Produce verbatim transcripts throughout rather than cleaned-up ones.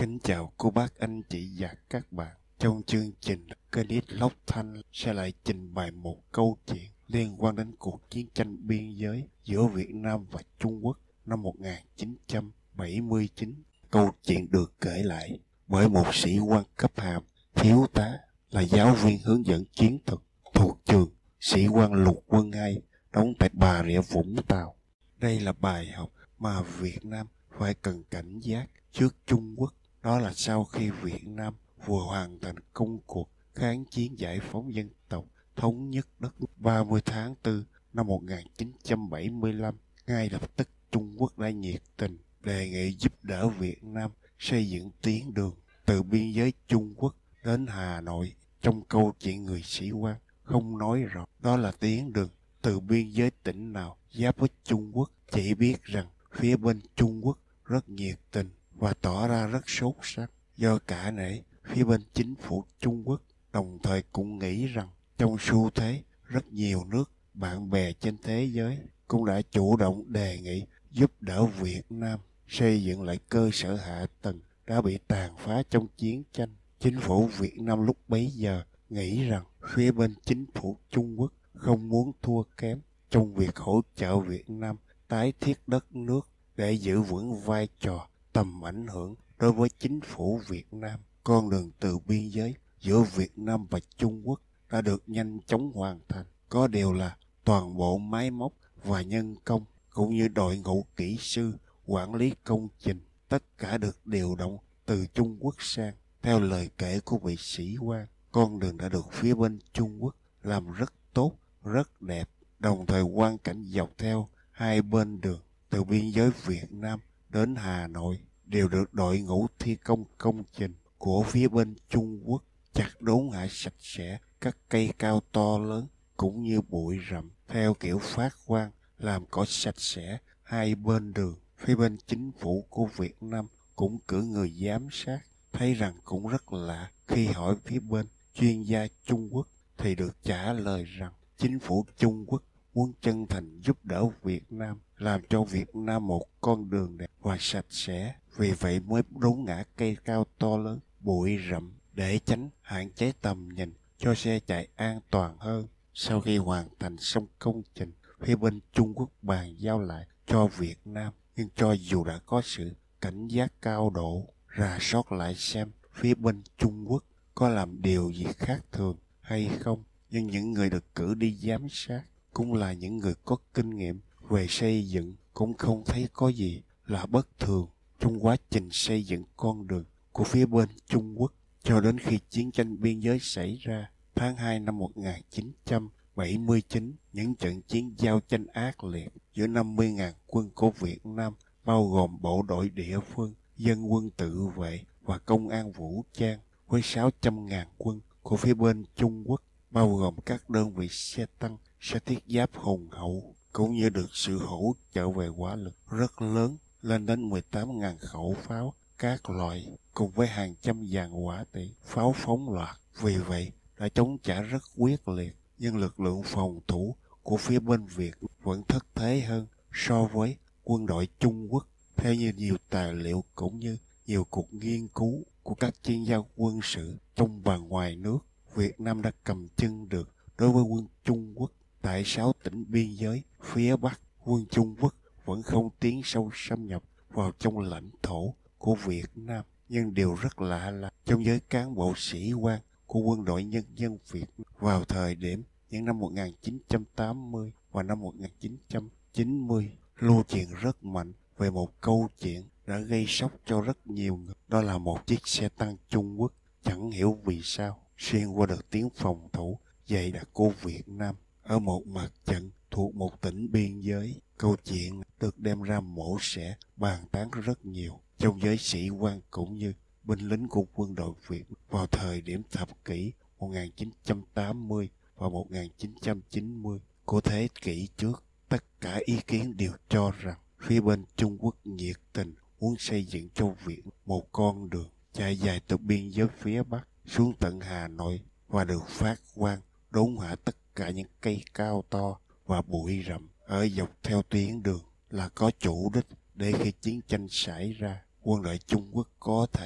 Kính chào cô bác anh chị và các bạn. Trong chương trình, Kenneth Lốc Thanh sẽ lại trình bày một câu chuyện liên quan đến cuộc chiến tranh biên giới giữa Việt Nam và Trung Quốc năm một nghìn chín trăm bảy mươi chín. Câu chuyện được kể lại bởi một sĩ quan cấp hàm thiếu tá, là giáo viên hướng dẫn chiến thuật thuộc trường sĩ quan lục quân hai đóng tại Bà Rịa Vũng Tàu. Đây là bài học mà Việt Nam phải cần cảnh giác trước Trung Quốc. Đó là sau khi Việt Nam vừa hoàn thành công cuộc kháng chiến giải phóng dân tộc thống nhất đất nước ba mươi tháng tư năm một nghìn chín trăm bảy mươi lăm, ngay lập tức Trung Quốc đã nhiệt tình đề nghị giúp đỡ Việt Nam xây dựng tuyến đường từ biên giới Trung Quốc đến Hà Nội. Trong câu chuyện, người sĩ quan không nói rõ đó là tuyến đường từ biên giới tỉnh nào giáp với Trung Quốc, chỉ biết rằng phía bên Trung Quốc rất nhiệt tình và tỏ ra rất sốt sắng. Do cả nể phía bên chính phủ Trung Quốc, đồng thời cũng nghĩ rằng trong xu thế rất nhiều nước bạn bè trên thế giới cũng đã chủ động đề nghị giúp đỡ Việt Nam xây dựng lại cơ sở hạ tầng đã bị tàn phá trong chiến tranh. Chính phủ Việt Nam lúc bấy giờ nghĩ rằng phía bên chính phủ Trung Quốc không muốn thua kém trong việc hỗ trợ Việt Nam tái thiết đất nước để giữ vững vai trò tầm ảnh hưởng đối với chính phủ Việt Nam. Con đường từ biên giới giữa Việt Nam và Trung Quốc đã được nhanh chóng hoàn thành. Có điều là toàn bộ máy móc và nhân công cũng như đội ngũ kỹ sư quản lý công trình, tất cả được điều động từ Trung Quốc sang. Theo lời kể của vị sĩ quan, con đường đã được phía bên Trung Quốc làm rất tốt, rất đẹp. Đồng thời quang cảnh dọc theo hai bên đường từ biên giới Việt Nam đến Hà Nội đều được đội ngũ thi công công trình của phía bên Trung Quốc chặt đốn hạ sạch sẽ các cây cao to lớn cũng như bụi rậm theo kiểu phát quang, làm cỏ sạch sẽ hai bên đường. Phía bên chính phủ của Việt Nam cũng cử người giám sát. Thấy rằng cũng rất lạ, khi hỏi phía bên chuyên gia Trung Quốc thì được trả lời rằng chính phủ Trung Quốc muốn chân thành giúp đỡ Việt Nam, làm cho Việt Nam một con đường đẹp và sạch sẽ. Vì vậy mới đốn ngã cây cao to lớn, bụi rậm để tránh hạn chế tầm nhìn cho xe chạy an toàn hơn. Sau khi hoàn thành xong công trình, phía bên Trung Quốc bàn giao lại cho Việt Nam. Nhưng cho dù đã có sự cảnh giác cao độ, rà soát lại xem phía bên Trung Quốc có làm điều gì khác thường hay không, nhưng những người được cử đi giám sát cũng là những người có kinh nghiệm về xây dựng, cũng không thấy có gì là bất thường trong quá trình xây dựng con đường của phía bên Trung Quốc. Cho đến khi chiến tranh biên giới xảy ra tháng hai năm một nghìn chín trăm bảy mươi chín, những trận chiến giao tranh ác liệt giữa năm mươi nghìn quân của Việt Nam, bao gồm bộ đội địa phương, dân quân tự vệ và công an vũ trang, với sáu trăm nghìn quân của phía bên Trung Quốc, bao gồm các đơn vị xe tăng, xe thiết giáp hùng hậu, cũng như được sự hỗ trợ về hỏa lực rất lớn, lên đến mười tám nghìn khẩu pháo các loại, cùng với hàng trăm dàn hỏa tiễn, pháo phóng loạt. Vì vậy đã chống trả rất quyết liệt, nhưng lực lượng phòng thủ của phía bên Việt vẫn thất thế hơn so với quân đội Trung Quốc. Theo như nhiều tài liệu cũng như nhiều cuộc nghiên cứu của các chuyên gia quân sự trong và ngoài nước, Việt Nam đã cầm chân được đối với quân Trung Quốc. Tại sáu tỉnh biên giới phía Bắc, quân Trung Quốc vẫn không tiến sâu xâm nhập vào trong lãnh thổ của Việt Nam. Nhưng điều rất lạ là trong giới cán bộ sĩ quan của quân đội nhân dân Việt vào thời điểm những năm một nghìn chín trăm tám mươi và năm một nghìn chín trăm chín mươi lưu truyền rất mạnh về một câu chuyện đã gây sốc cho rất nhiều người. Đó là một chiếc xe tăng Trung Quốc chẳng hiểu vì sao xuyên qua được tuyến phòng thủ dày đặc của Việt Nam ở một mặt trận thuộc một tỉnh biên giới. Câu chuyện được đem ra mổ xẻ bàn tán rất nhiều trong giới sĩ quan cũng như binh lính của quân đội Việt vào thời điểm thập kỷ một nghìn chín trăm tám mươi và một nghìn chín trăm chín mươi của thế kỷ trước. Tất cả ý kiến đều cho rằng phía bên Trung Quốc nhiệt tình muốn xây dựng cho Việt một con đường chạy dài từ biên giới phía Bắc xuống tận Hà Nội và được phát quang đốn hạ tất cả những cây cao to và bụi rậm ở dọc theo tuyến đường, là có chủ đích để khi chiến tranh xảy ra, quân đội Trung Quốc có thể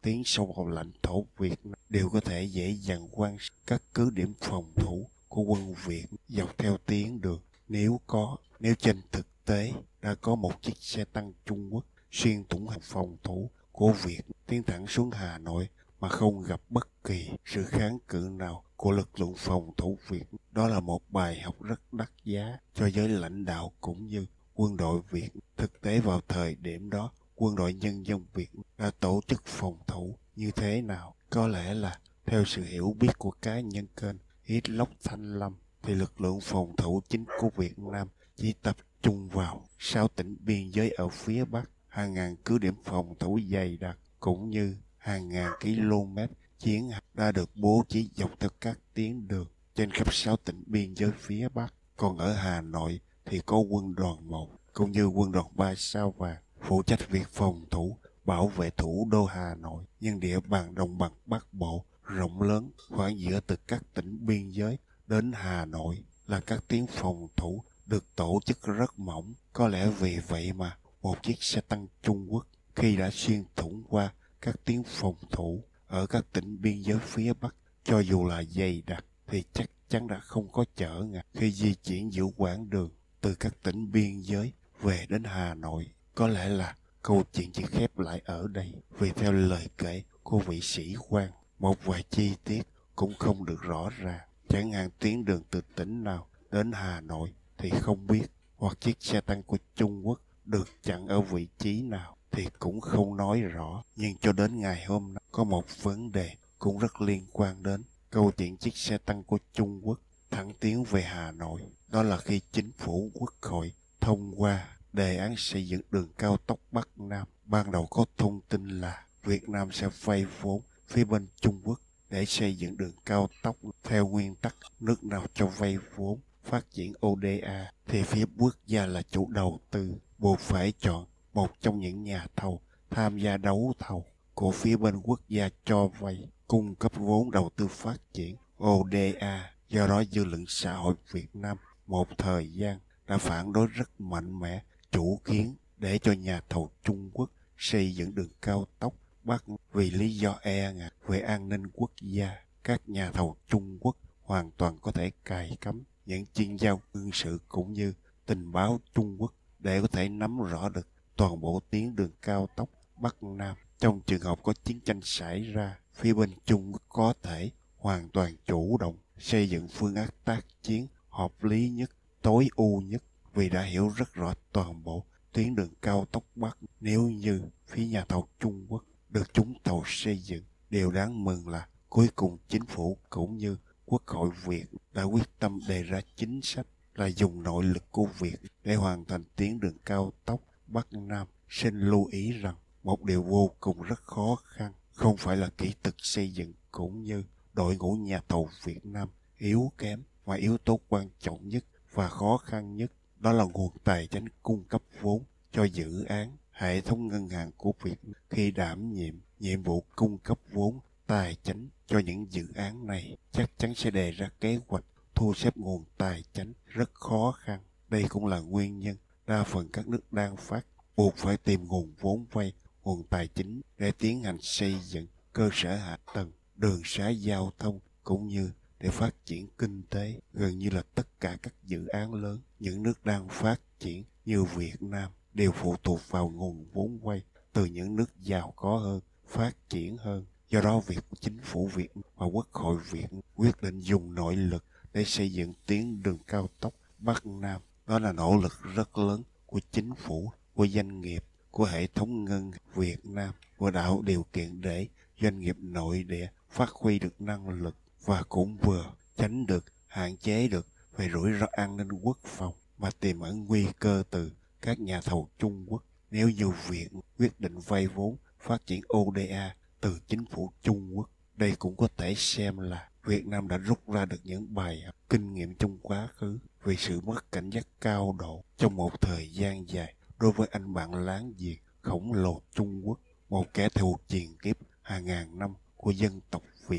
tiến sâu vào lãnh thổ Việt Nam đều có thể dễ dàng quan sát các cứ điểm phòng thủ của quân Việt dọc theo tuyến đường. Nếu có, nếu trên thực tế đã có một chiếc xe tăng Trung Quốc xuyên thủng hàng phòng thủ của Việt tiến thẳng xuống Hà Nội mà không gặp bất kỳ sự kháng cự nào của lực lượng phòng thủ Việt, đó là một bài học rất đắt giá cho giới lãnh đạo cũng như quân đội Việt. Thực tế vào thời điểm đó, quân đội nhân dân Việt đã tổ chức phòng thủ như thế nào? Có lẽ là theo sự hiểu biết của cá nhân kênh Vlog Thanh Lâm thì lực lượng phòng thủ chính của Việt Nam chỉ tập trung vào sáu tỉnh biên giới ở phía Bắc, hàng ngàn cứ điểm phòng thủ dày đặc cũng như hàng ngàn km chiến hạm đã được bố trí dọc theo các tuyến đường trên khắp sáu tỉnh biên giới phía Bắc. Còn ở Hà Nội thì có quân đoàn một cũng như quân đoàn ba sao vàng phụ trách việc phòng thủ bảo vệ thủ đô Hà Nội. Nhưng địa bàn đồng bằng Bắc Bộ rộng lớn, khoảng giữa từ các tỉnh biên giới đến Hà Nội là các tuyến phòng thủ được tổ chức rất mỏng. Có lẽ vì vậy mà một chiếc xe tăng Trung Quốc khi đã xuyên thủng qua các tuyến phòng thủ ở các tỉnh biên giới phía Bắc, cho dù là dày đặc thì chắc chắn đã không có trở ngại khi di chuyển giữa quãng đường từ các tỉnh biên giới về đến Hà Nội. Có lẽ là câu chuyện chỉ khép lại ở đây, vì theo lời kể của vị sĩ quan, một vài chi tiết cũng không được rõ ràng. Chẳng hạn tuyến đường từ tỉnh nào đến Hà Nội thì không biết, hoặc chiếc xe tăng của Trung Quốc được chặn ở vị trí nào thì cũng không nói rõ. Nhưng cho đến ngày hôm nay có một vấn đề cũng rất liên quan đến câu chuyện chiếc xe tăng của Trung Quốc thẳng tiến về Hà Nội. Đó là khi chính phủ Quốc hội thông qua đề án xây dựng đường cao tốc Bắc Nam, ban đầu có thông tin là Việt Nam sẽ vay vốn phía bên Trung Quốc để xây dựng đường cao tốc theo nguyên tắc nước nào cho vay vốn phát triển ô đê a thì phía quốc gia là chủ đầu tư buộc phải chọn một trong những nhà thầu tham gia đấu thầu của phía bên quốc gia cho vay cung cấp vốn đầu tư phát triển ô đê a. Do đó dư luận xã hội Việt Nam một thời gian đã phản đối rất mạnh mẽ chủ kiến để cho nhà thầu Trung Quốc xây dựng đường cao tốc Bắc, vì lý do e ngại về an ninh quốc gia. Các nhà thầu Trung Quốc hoàn toàn có thể cài cắm những chuyên gia quân sự cũng như tình báo Trung Quốc để có thể nắm rõ được toàn bộ tuyến đường cao tốc Bắc Nam. Trong trường hợp có chiến tranh xảy ra, phía bên Trung Quốc có thể hoàn toàn chủ động xây dựng phương án tác chiến hợp lý nhất, tối ưu nhất, vì đã hiểu rất rõ toàn bộ tuyến đường cao tốc Bắc. Nếu như phía nhà thầu Trung Quốc được trúng thầu xây dựng, điều đáng mừng là cuối cùng chính phủ cũng như Quốc hội Việt đã quyết tâm đề ra chính sách là dùng nội lực của Việt để hoàn thành tuyến đường cao tốc Bắc Nam. Xin lưu ý rằng một điều vô cùng rất khó khăn không phải là kỹ thuật xây dựng cũng như đội ngũ nhà thầu Việt Nam yếu kém, mà yếu tố quan trọng nhất và khó khăn nhất đó là nguồn tài chính cung cấp vốn cho dự án. Hệ thống ngân hàng của Việt khi đảm nhiệm nhiệm vụ cung cấp vốn tài chính cho những dự án này chắc chắn sẽ đề ra kế hoạch thu xếp nguồn tài chính rất khó khăn. Đây cũng là nguyên nhân đa phần các nước đang phát buộc phải tìm nguồn vốn vay, nguồn tài chính để tiến hành xây dựng cơ sở hạ tầng, đường xá giao thông cũng như để phát triển kinh tế. Gần như là tất cả các dự án lớn những nước đang phát triển như Việt Nam đều phụ thuộc vào nguồn vốn vay từ những nước giàu có hơn, phát triển hơn. Do đó việc chính phủ Việt và Quốc hội Việt quyết định dùng nội lực để xây dựng tuyến đường cao tốc Bắc Nam. Đó là nỗ lực rất lớn của chính phủ, của doanh nghiệp, của hệ thống ngân Việt Nam, và tạo điều kiện để doanh nghiệp nội địa phát huy được năng lực và cũng vừa tránh được, hạn chế được về rủi ro an ninh quốc phòng mà tiềm ẩn nguy cơ từ các nhà thầu Trung Quốc. Nếu như Việt quyết định vay vốn phát triển ô đê a từ chính phủ Trung Quốc, đây cũng có thể xem là Việt Nam đã rút ra được những bài học kinh nghiệm trong quá khứ vì sự mất cảnh giác cao độ trong một thời gian dài đối với anh bạn láng giềng khổng lồ Trung Quốc, một kẻ thù truyền kiếp hàng ngàn năm của dân tộc Việt.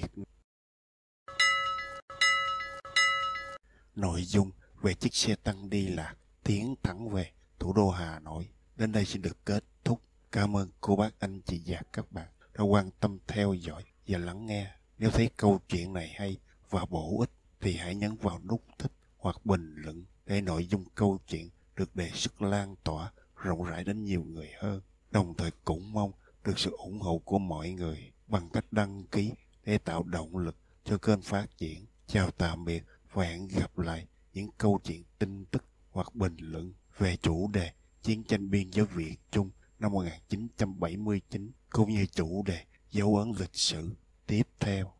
Nội dung về chiếc xe tăng đi lạc tiến thẳng về thủ đô Hà Nội đến đây xin được kết thúc. Cảm ơn cô bác anh chị và các bạn đã quan tâm theo dõi và lắng nghe. Nếu thấy câu chuyện này hay và bổ ích thì hãy nhấn vào nút thích hoặc bình luận để nội dung câu chuyện được đề xuất lan tỏa rộng rãi đến nhiều người hơn. Đồng thời cũng mong được sự ủng hộ của mọi người bằng cách đăng ký để tạo động lực cho kênh phát triển. Chào tạm biệt và hẹn gặp lại những câu chuyện tin tức hoặc bình luận về chủ đề chiến tranh biên giới Việt Trung năm một nghìn chín trăm bảy mươi chín cũng như chủ đề dấu ấn lịch sử tiếp theo.